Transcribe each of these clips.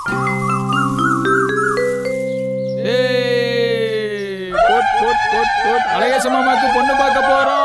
அழகேச மாமாக்கு பொண்ணு பார்க்க போறோம்.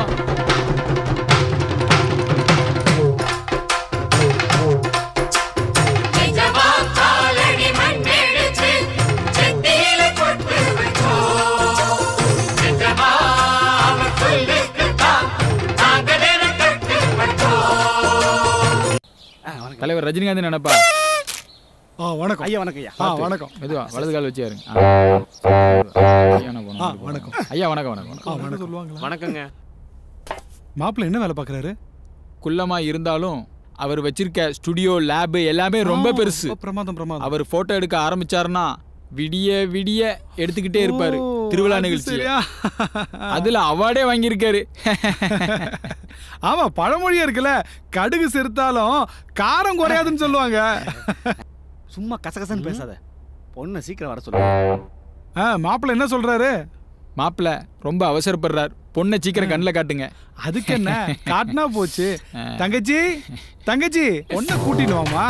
தலைவர் ரஜினிகாந்த் நினைப்பா. வணக்கம் ஐயா. வணக்கம் ஐயா. வணக்கம். மெதுவா வலது கால் வச்சு யாருங்க. வணக்கம் ஐயா. வணக்கம் வணக்கம் சொல்லுவாங்க. வணக்கங்க. மாப்பிள்ளை என்ன வேலை பார்க்குறாரு? குள்ளமா இருந்தாலும் அவர் வச்சிருக்க ஸ்டுடியோ லேப் எல்லாமே ரொம்ப பெருசு. பிரமாதம். அவர் போட்டோ எடுக்க ஆரம்பிச்சாருன்னா விடிய விடிய எடுத்துக்கிட்டே இருப்பாரு. திருவிழா நிகழ்ச்சி அதுல அவார்டே வாங்கியிருக்காரு. ஆமா, பழமொழியா இருக்குல்ல, கடுகு செருத்தாலும் காரம் குறையாதுன்னு சொல்லுவாங்க. சும்மா கசகசன்னு பேசாத, பொண்ணை சீக்கிரம் வர சொல்லுங்க. மாப்பிள்ளை என்ன சொல்றாரு? மாப்பிள்ளை ரொம்ப அவசரப்படுறார். பொண்ணை சீக்கிரம் கண்ணில் காட்டுங்க. அதுக்கு என்ன, காட்டினா போச்சு. தங்கச்சி பொண்ணை கூட்டிட்டு வாமா.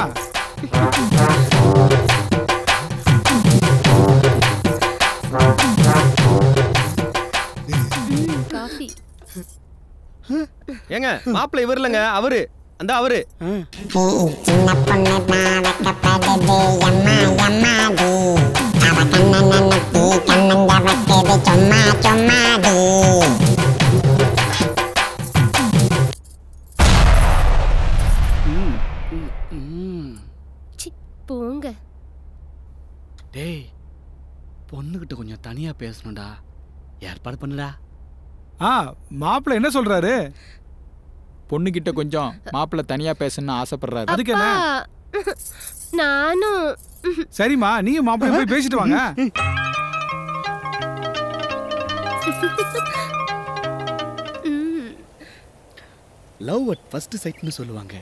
ஏங்க மாப்பிள்ளை இவர் இல்லைங்க, அவரு. அந்த அவரு சின்ன பொண்ணு தான் வைக்கப்படுது எம்மா எம்மாடி, அவ கண்ண நினைத்து கண்ணங்க வைக்கிறது சும்மா சும்மாடி. போங்க. டேய், பொண்ணுகிட்ட கொஞ்சம் தனியா பேசணும்டா, ஏற்பாடு பண்ணுடா. மாப்பிள்ளை என்ன சொல்றாரு? பொண்ணுகிட்ட கொஞ்சம் மாப்பிள்ளை தனியா பேசணும்னு ஆசைப்படுறாரு. அதுக்கு என்ன? நானும். சரிம்மா, நீங்க மாப்பிள்ளை போய் பேசிட்டு வாங்க. லவ் அட் ஃபர்ஸ்ட் சைட்னு சொல்லுவாங்க.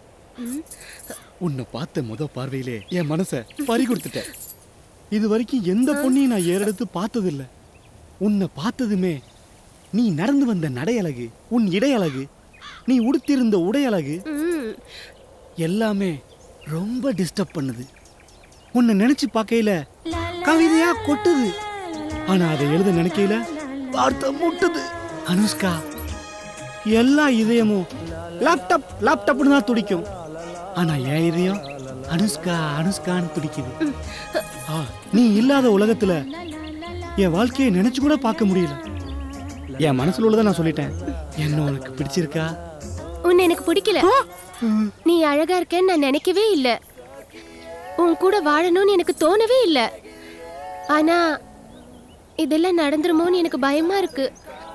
உன்னை பார்த்த முத பார்வையிலே என் மனசை பறி கொடுத்துட்டேன். இது வரைக்கும் எந்த பொண்ணையும் நான் ஏறெடுத்து பார்த்ததில்லை. உன்னை பார்த்ததுமே நீ நடந்து வந்த நடையழகு, உன் இடையழகு, நீ உடுத்திருந்த உடையழகு எல்லாமே ரொம்ப டிஸ்டர்ப் பண்ணுது. உன்னை நினைச்சு பார்க்கையில கவிதையா கொட்டுது, ஆனா அதை எழுத நினைக்கையில வார்த்தை முட்டுது. அனுஷ்கா, எல்லா இதயமும் லேப்டாப் லேப்டாப்னு தான் துடிக்கும், ஆனா என் இதயம் அனுஷ்கா அனுஷ்கான்னு துடிக்குது. நீ இல்லாத உலகத்துல என் வாழ்க்கையை நினைச்சு கூட பார்க்க முடியல. என் மனசுல உள்ளதை நான் சொல்லிட்டேன். என்ன உனக்கு பிடிச்சிருக்கா? உன்னை எனக்கு பிடிக்கல. நீ அழகா இருக்கேன்னு நான் நினைக்கவே இல்லை. உன் கூட வாழணும்னு எனக்கு தோணவே இல்லை. ஆனா இதெல்லாம் நடந்துருமோன்னு எனக்கு பயமா இருக்கு.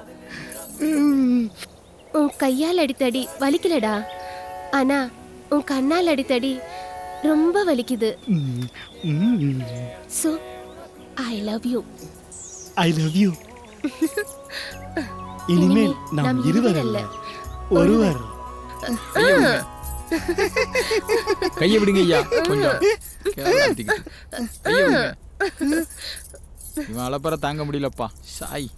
உன் கையால் அடித்தடி வலிக்கலடா, ஆனா உன் கண்ணால் அடித்தடி ரொம்ப வலிக்குது. So I love you. I love you. இனிமேல் நாம் இருவர் அல்ல, ஒருவர். கையை விடுங்க ஐயா, கொஞ்சம் இவன் அலப்பற தாங்க முடியலப்பா. சாய்.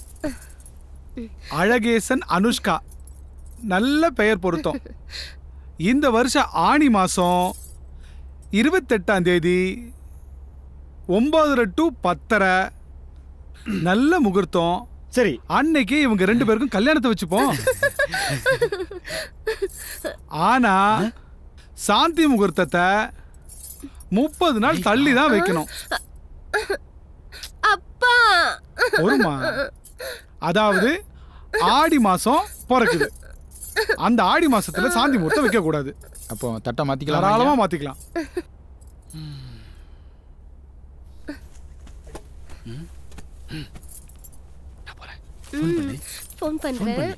அழகேசன் அனுஷ்கா, நல்ல பெயர் பொருத்தம். இந்த வருஷம் ஆணி மாசம் 28ஆம் தேதி 9:30 to 10:30 நல்ல முகூர்த்தம். சரி, அன்னைக்கு இவங்க 2 பேருக்கும் கல்யாணத்தை வச்சுப்போம். ஆனா சாந்தி முகூர்த்தத்தை 30 நாள் தள்ளி தான் வைக்கணும். அப்பா, ஒருமா, அதாவது ஆடி மாசம் பிறக்குது, அந்த ஆடி மாசத்துல சாந்தி முகூர்த்தம் வைக்க கூடாது. அப்போ தட்டை மாத்திக்கலாம், தாராளமா மாத்திக்கலாம். ஃபோன் பண்றேன்.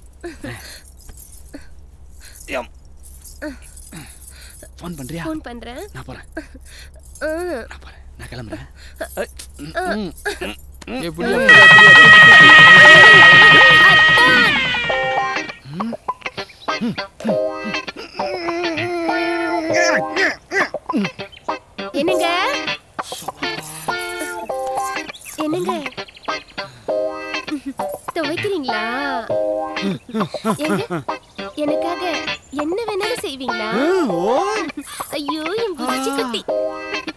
ஃபோன் பண்றியா? ஃபோன் பண்றேன். நான் போறேன். நான் கிளம்புறேன். எப்படி என்னங்க என்னங்க துவைக்கிறீங்களா? எனக்காக என்ன வேணாலும் செய்வீங்களா? ஐயோ, என் புச்சி குட்டி.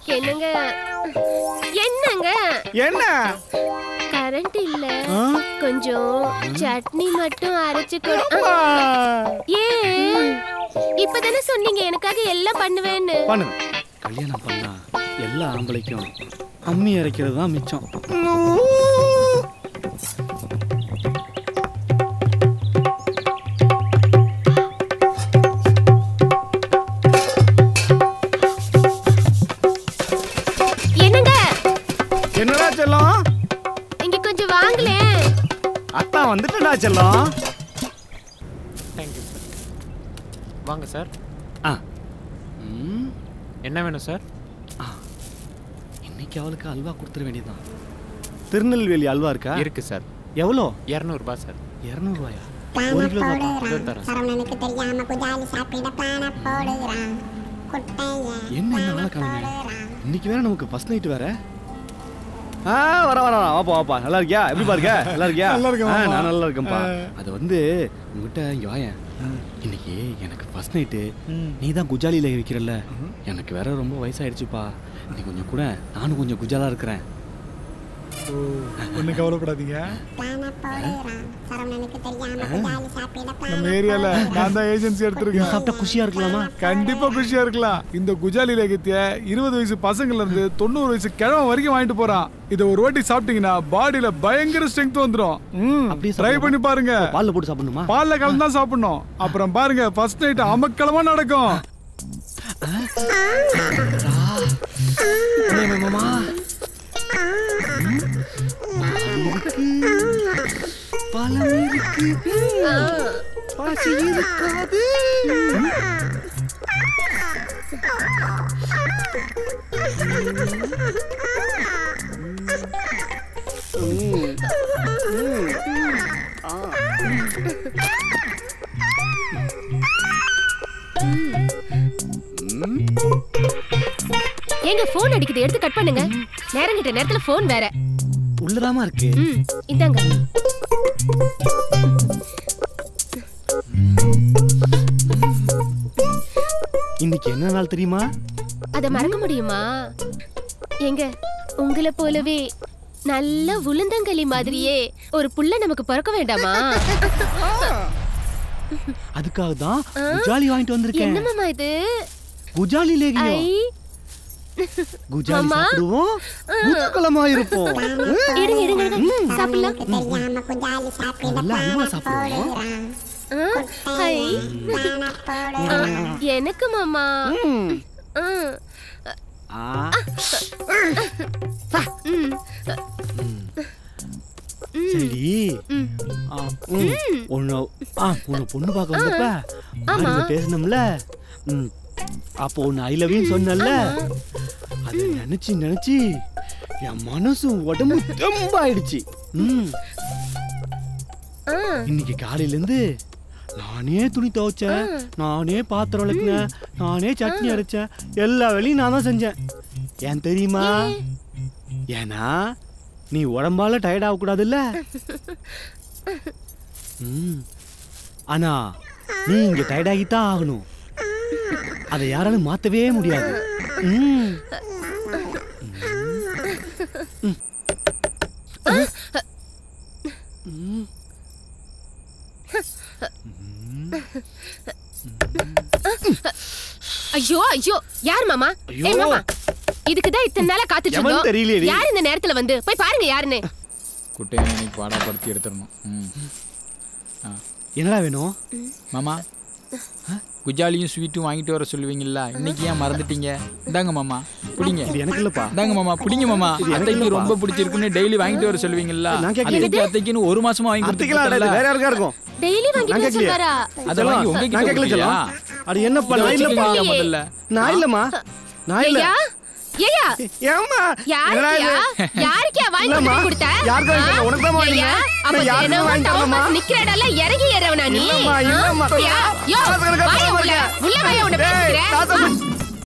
என்னங்க என்னங்க என்ன கரண்ட் இல்ல கொஞ்சம் சட்னி மட்டும் அரைச்சு கொடு. ஏன் இப்பதானே சொன்னீங்க எனக்காக எல்லாம் பண்ணுவேன்னு. பண்ணு. கல்யாணம் பண்ணா எல்லா ஆம்பளைக்கும் அம்மி அரைக்கிறது தான் மிச்சம். என்னடா செல்லம், இங்க கொஞ்சம் வாங்களே. அத்தா வந்துட்டடா செல்லம். Thank you sir. வாங்க சார். என்ன வேணும் சார்? இன்னைக்கு அவளுக்கு அல்வா கொடுத்துட வேண்டியதுதான். திருநெல்வேலி அல்வா இருக்கா? இருக்கு சார். எவ்வளோ? 200 ரூபாய் சார். 200 ரூபாயா? ஒரு கிலோ தான். சரவணனுக்கு தெரியாம குஜாலி சாப்பிட பிளான போடுறான். என்ன என்ன காணுமே. இன்னைக்கு வேற நமக்கு ஃபர்ஸ்ட் நைட் வேற. வர வாப்பா வாப்பா. நல்லா இருக்கியா? எப்படி பாருங்க? நல்லா இருக்கியா? நல்லா இருக்கேன். நான் நல்லா இருக்கேன்ப்பா. அது வந்து உங்ககிட்ட இங்க வாயேன். இன்னைக்கு எனக்கு ஃபர்ஸ்ட் நைட்டு. நீ தான் குஜாலியில வைக்கிறல்ல. எனக்கு வேற ரொம்ப வயசாயிடுச்சுப்பா. நீ கொஞ்சம் கூட நானும் கொஞ்சம் குஜாலா இருக்கிறேன். ஒன்றும் கவலைப்படாதீங்க. நம்ம ஏரியால நான் தான் ஏஜென்சி எடுத்திருக்கேன். சாப்பிட்டா குஷியா இருக்கலாமா? கண்டிப்பா குஷியா இருக்கலாம். இந்த குஜாலி லேகத்திய 20 வயசு பசங்கள்ல இருந்து 90 வயசு கிழவன் வரைக்கும் வாங்கிட்டு போறான். இதை ஒரு வாட்டி சாப்பிட்டீங்கன்னா பாடியில பயங்கர ஸ்ட்ரென்த் வந்துடும். ட்ரை பண்ணி பாருங்க. பால்ல போட்டு சாப்பிடணுமா? பால்ல கலந்து தான் சாப்பிடணும். அப்புறம் பாருங்க ஃபர்ஸ்ட் நைட் அமக்களமா நடக்கும். பழம் இருக்கு, பசி இருக்காது. எங்க போன் அடிக்குது, எடுத்து கட் பண்ணுங்க. நேரம் கிட்ட நேரத்துல போன் வேற உள்ளதாமா இருக்கு. இந்தாங்க. இன்னைக்கு என்ன நாள் தெரியுமா? அத மறக்க முடியுமா? எங்க உங்களை போலவே நல்ல உளுந்தங்களி மாதிரியே ஒரு புள்ள நமக்கு பிறக்க வேண்டாமா? அதுக்காக தான் குஜாலி வாங்கிட்டு வந்திருக்கேன். என்ன மாமா இது? குஜாலி லேகியம். குஜாலி சாப்பிடுவோம், புதுக்கலமா இருப்போம். இருங்க இருங்க சாப்பிடலாம். நல்லா அல்வா சாப்பிடுவோம். எனக்கு மாமா. சரி, உன்னை பொண்ணு பார்க்க வந்தப்ப பேசணும்ல, அப்போ உன்னை ஐ லவ் யூ சொன்னல, அதை நினைச்சு நினைச்சு என் மனசு உடம்பு தெம்பாயிடுச்சு. இன்னைக்கு காலையில இருந்து நானே துணி துவைச்சேன், நானே பாத்திரம் விளக்குனேன், நானே சட்னி அரைச்சேன், எல்லா வேலையும் நான் தான் செஞ்சேன். ஏன் தெரியுமா? ஏன்னா நீ உடம்பால டயர்ட் ஆகக்கூடாதுல்ல. ஆனா நீ இங்க டயர்ட் ஆகித்தான் ஆகணும். அதை யாராலும் மாத்தவே முடியாது. ஐயோ ஐயோ, யார் மாமா? ஏய் மாமா, இதுக்குதான் இத்தனை நாளா காத்துட்டு இருந்தோம். தெரியலையே யார் இந்த நேரத்துல வந்து போய் பாருங்க யாருன்னு. குட்டையை இன்னைக்கு பாடப்படுத்தி எடுத்துடணும். என்னடா வேணும் மாமா? குஜாலியும் ஸ்வீட்டும் வாங்கிட்டு வர சொல்லுவீங்களா? இன்னைக்கு ஏன் மறந்துட்டீங்க? இந்தாங்க மாமா, பிடிங்க. இது எனக்கு இல்லப்பா. இந்தாங்க மாமா, பிடிங்க மாமா. அத்தைக்கு ரொம்ப பிடிச்சிருக்குன்னு டெய்லி வாங்கிட்டு வர சொல்லுவீங்களா? அத்தைக்குன்னு 1 மாசமா வாங்கி கொடுத்துக்கலாம். வேற யாருக்கா இருக்கும்? டெய்லி வாங்கிட்டு சொல்றாரா? அத வாங்கி உங்க கிட்ட கேக்கலையா? அது என்னப்பா? நான் இல்லப்பா. முதல்ல நான் இல்லம்மா. நான் இல்ல. ஏயா ஏம்மா யாருக்கியா வாங்கி கொடுத்த? யாருக்கு வாங்கி உனக்கு தான் வாங்கி. அப்ப என்ன வாங்கறமா? நிக்கறடல இறங்கி ஏறவனா நீ? இல்லம்மா இல்லம்மா. யோ உள்ள வாயா உன்னை பேசுறேன்.